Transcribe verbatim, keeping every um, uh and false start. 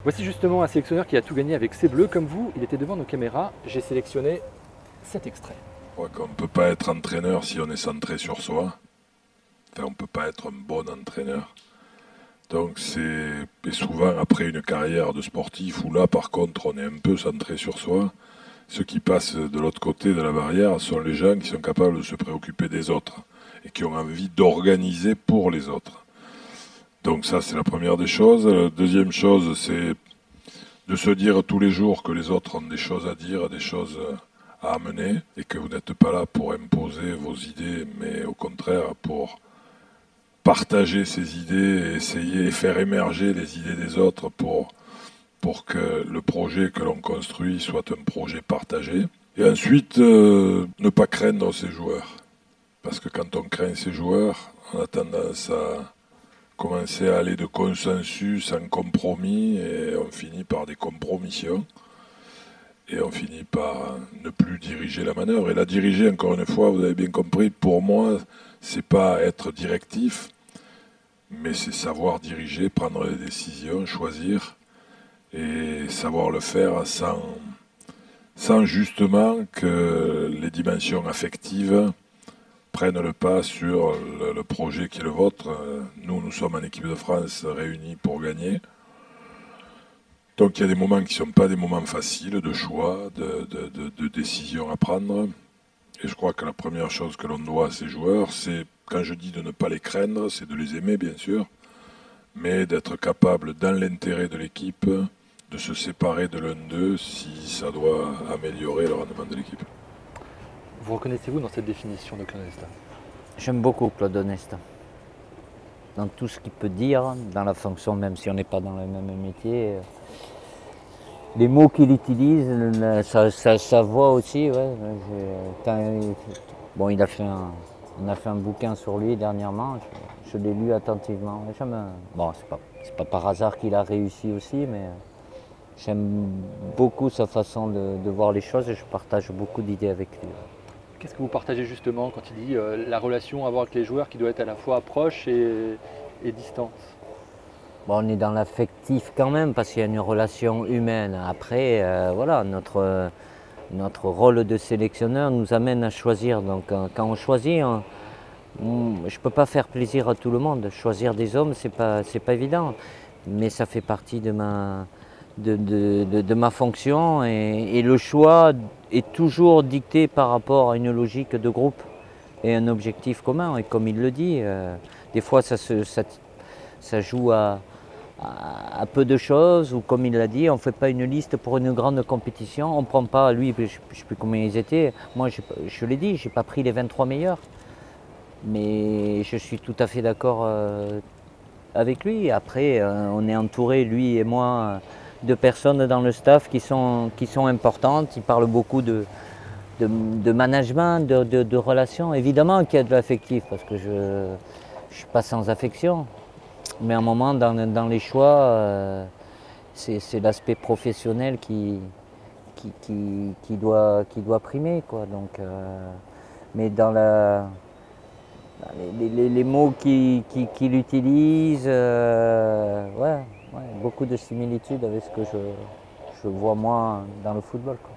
Voici justement un sélectionneur qui a tout gagné avec ses bleus. Comme vous, il était devant nos caméras. J'ai sélectionné cet extrait. On ne peut pas être entraîneur si on est centré sur soi. Enfin, on ne peut pas être un bon entraîneur. Donc c'est et souvent après une carrière de sportif où là par contre on est un peu centré sur soi, ceux qui passent de l'autre côté de la barrière sont les gens qui sont capables de se préoccuper des autres et qui ont envie d'organiser pour les autres. Donc ça c'est la première des choses. La deuxième chose c'est de se dire tous les jours que les autres ont des choses à dire, des choses à amener et que vous n'êtes pas là pour imposer vos idées mais au contraire pour partager ses idées et essayer et faire émerger les idées des autres pour, pour que le projet que l'on construit soit un projet partagé. Et ensuite, euh, ne pas craindre ses joueurs. Parce que quand on craint ses joueurs, on a tendance à commencer à aller de consensus en compromis et on finit par des compromissions. Et on finit par ne plus diriger la manœuvre. Et la diriger, encore une fois, vous avez bien compris, pour moi, c'est pas être directif, mais c'est savoir diriger, prendre les décisions, choisir et savoir le faire sans, sans justement que les dimensions affectives prennent le pas sur le, le projet qui est le vôtre. Nous, nous sommes en équipe de France réunis pour gagner. Donc il y a des moments qui ne sont pas des moments faciles de choix, de, de, de, de décisions à prendre. Et je crois que la première chose que l'on doit à ces joueurs, c'est, quand je dis de ne pas les craindre, c'est de les aimer bien sûr, mais d'être capable, dans l'intérêt de l'équipe, de se séparer de l'un d'eux si ça doit améliorer le rendement de l'équipe. Vous reconnaissez-vous dans cette définition de Claude Onesta? J'aime beaucoup Claude Onesta. Dans tout ce qu'il peut dire, dans la fonction, même si on n'est pas dans le même métier. Les mots qu'il utilise, sa, sa, sa voix aussi, ouais. Bon, il a fait un, on a fait un bouquin sur lui dernièrement, je, je l'ai lu attentivement. Bon, c'est pas, c'est pas par hasard qu'il a réussi aussi, mais j'aime beaucoup sa façon de, de voir les choses et je partage beaucoup d'idées avec lui. Qu'est-ce que vous partagez justement quand il dit euh, la relation à avoir avec les joueurs qui doit être à la fois proche et, et distante? Bon, on est dans l'affectif quand même parce qu'il y a une relation humaine. Après, euh, voilà, notre, notre rôle de sélectionneur nous amène à choisir. Donc euh, quand on choisit, on, on, je ne peux pas faire plaisir à tout le monde. Choisir des hommes, ce n'est pas, c'est pas évident. Mais ça fait partie de ma, de, de, de, de ma fonction et, et le choix est toujours dicté par rapport à une logique de groupe et un objectif commun. Et comme il le dit, euh, des fois ça, se, ça, ça joue à, à, à peu de choses, ou comme il l'a dit, on ne fait pas une liste pour une grande compétition, on ne prend pas, lui, je ne sais plus combien ils étaient, moi je, je l'ai dit, je n'ai pas pris les vingt-trois meilleurs, mais je suis tout à fait d'accord euh, avec lui. Après, euh, on est entouré, lui et moi, de personnes dans le staff qui sont, qui sont importantes, il parle beaucoup de, de, de management, de, de, de relations. Évidemment qu'il y a de l'affectif, parce que je ne suis pas sans affection. Mais à un moment, dans, dans les choix, euh, c'est l'aspect professionnel qui, qui, qui, qui, doit, qui doit primer, quoi. Donc, euh, mais dans, la, dans les, les, les mots qu'il qui, qui utilise, euh, ouais, ouais, beaucoup de similitudes avec ce que je, je vois moi dans le football, quoi.